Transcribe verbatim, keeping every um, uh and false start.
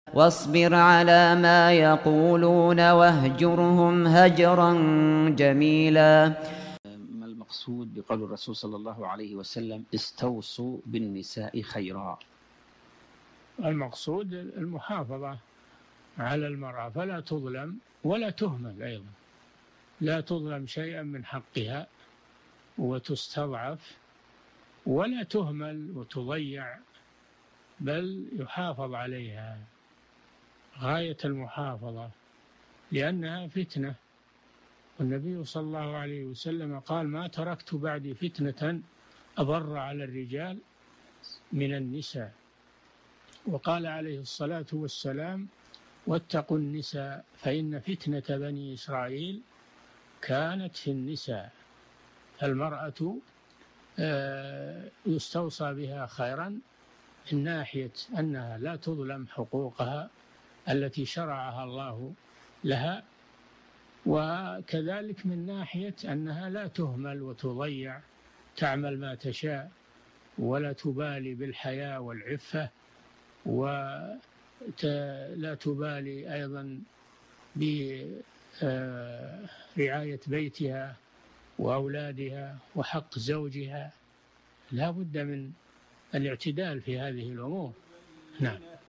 واصبر على ما يقولون واهجرهم هجرا جميلا. ما المقصود بقول الرسول صلى الله عليه وسلم استوصوا بالنساء خيرا؟ المقصود المحافظة على المرأة، فلا تظلم ولا تهمل أيضا، لا تظلم شيئا من حقها وتستضعف، ولا تهمل وتضيع، بل يحافظ عليها غاية المحافظة، لأنها فتنة. والنبي صلى الله عليه وسلم قال: ما تركت بعدي فتنة أضر على الرجال من النساء. وقال عليه الصلاة والسلام: واتقوا النساء فإن فتنة بني إسرائيل كانت في النساء. المرأة يستوصى بها خيرا من ناحية أنها لا تظلم حقوقها التي شرعها الله لها، وكذلك من ناحية أنها لا تهمل وتضيع، تعمل ما تشاء ولا تبالي بالحياء والعفة، ولا تبالي أيضا برعاية بيتها وأولادها وحق زوجها. لا بد من الاعتدال في هذه الأمور. نعم.